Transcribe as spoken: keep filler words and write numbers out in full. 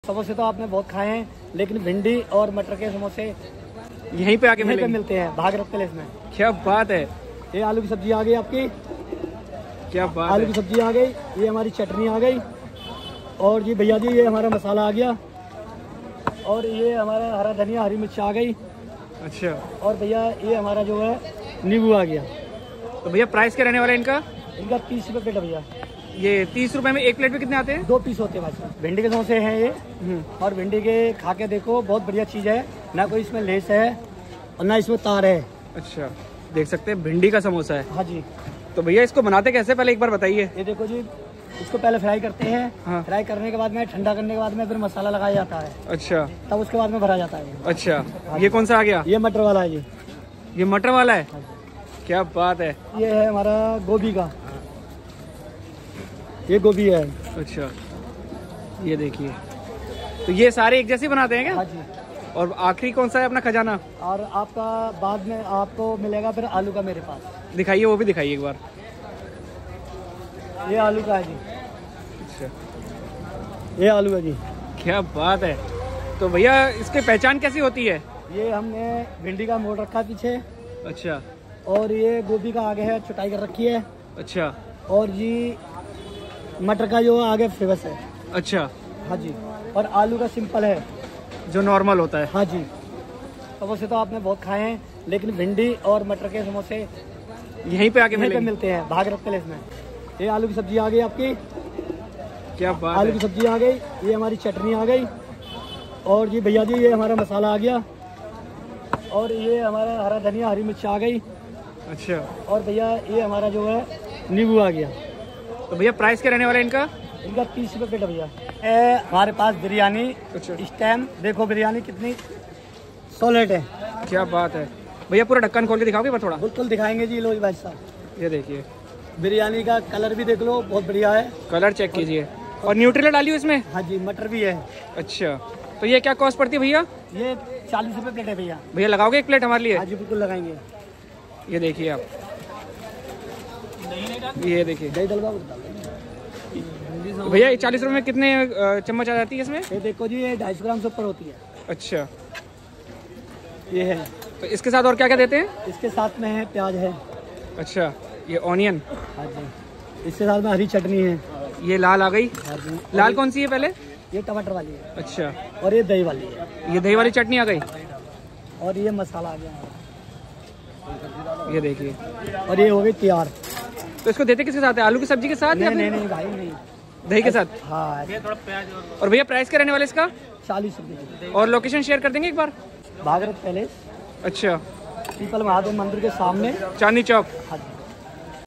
समोसे तो आपने बहुत खाए हैं, लेकिन भिंडी और मटर के समोसे यहीं पे आके पे मिलते हैं भागरथ पैलेस में। क्या बात है। ये आलू की सब्जी आ गई आपकी, क्या बात आलू है। की सब्जी आ गई, ये हमारी चटनी आ गई, और जी भैया जी ये हमारा मसाला आ गया, और ये हमारा हरा धनिया हरी मिर्च आ गई। अच्छा, और भैया ये हमारा जो है नींबू आ गया। तो भैया प्राइस क्या रहने वाला है इनका? इनका तीस रुपये प्लेट है भैया। ये तीस रुपए में एक प्लेट में कितने आते हैं? दो पीस होते हैं भाई। भिंडी के समोसे हैं ये, और भिंडी के खा के देखो, बहुत बढ़िया चीज़ है। ना कोई इसमें लेस है और ना इसमें तार है। अच्छा, देख सकते हैं भिंडी का समोसा है। हाँ जी। तो भैया इसको बनाते कैसे, पहले एक बार बताइए। ये देखो जी, इसको पहले फ्राई करते हैं। हाँ। फ्राई करने के बाद में, ठंडा करने के बाद में फिर मसाला लगाया जाता है, अच्छा, तब उसके बाद में भरा जाता है। अच्छा, ये कौन सा आ गया? ये मटर वाला है जी। ये मटर वाला है। क्या बात है। ये है हमारा गोभी का, ये गोभी है। अच्छा, ये देखिए, तो ये सारे एक जैसे बनाते हैं क्या? हाँ जी। और आखिरी कौन सा है अपना खजाना? और आपका बाद में आपको मिलेगा फिर आलू का मेरे पास। दिखाइए, वो भी दिखाइए एक बार। ये आलू का है जी। अच्छा, ये आलू है जी। क्या बात है। तो भैया इसकी पहचान कैसी होती है? ये हमने भिंडी का मोड़ रखा पीछे, अच्छा, और ये गोभी का आगे है, छुटाई कर रखी है। अच्छा, और जी मटर का जो आगे फेमस है। अच्छा, हाँ जी। और आलू का सिंपल है, जो नॉर्मल होता है। हाँ जी। समोसे तो आपने बहुत खाए हैं, लेकिन भिंडी और मटर के समोसे यहीं पे आके यहीं पे मिलेंगे। मिलते हैं भागरथ पैलेस में। ये आलू की सब्जी आ गई आपकी, क्या बात आलू है। की सब्जी आ गई, ये हमारी चटनी आ गई, और जी भैया जी ये हमारा मसाला आ गया, और ये हमारा हरा धनिया हरी मिर्च आ गई। अच्छा, और भैया ये हमारा जो है नींबू आ गया। तो भैया प्राइस क्या रहने वाला है इनका? इनका तीस रुपये प्लेट है भैया। ए, हमारे पास बिरयानी अच्छा, इस टाइम देखो, बिरयानी कितनी सॉलिड है। क्या बात है। भैया पूरा ढक्कन खोल के दिखाओगे पर थोड़ा? बिल्कुल दिखाएंगे जी। लो जी भाई साहब, ये देखिए, बिरयानी का कलर भी देख लो, बहुत बढ़िया है। कलर चेक कीजिए। और न्यूट्रेला डाली हो इसमें? हाँ जी, मटर भी है। अच्छा, तो ये क्या कॉस्ट पड़ती है भैया? ये चालीस रुपये प्लेट है भैया। भैया लगाओगे एक प्लेट हमारे लिए? हाँ जी, बिल्कुल लगाएंगे। ये देखिए आप, ये देखिए। दही दलवा तो भैया ये चालीस रुपए में कितने अ, चम्मच आ जाती है इसमें? ये देखो जी, ये ढाई सौ ग्राम से ऊपर होती है। अच्छा, ये है। तो इसके साथ और क्या क्या देते हैं? इसके साथ में है प्याज है। अच्छा, ये ऑनियन। हाँ जी। इसके साथ में हरी चटनी है। ये लाल आ गई। हाँ जी। लाल कौन सी है पहले? ये टमाटर वाली है, अच्छा, और ये दही वाली है, ये दही वाली चटनी आ गई। और ये मसाला आ गया, ये देखिए। और ये हो गई तैयार। तो इसको देते किसके साथ है? आलू की सब्जी के साथ या नहीं फिर नहीं नहीं भाई, नहीं। दही के साथ? हाँ, और भैया प्राइस क्या रहने वाला इसका? चालीस रुपये। और लोकेशन शेयर कर देंगे एक बार? भागरथ पैलेस, अच्छा, पीपल महादेव मंदिर के सामने। चांदनी चौक। हाँ जी।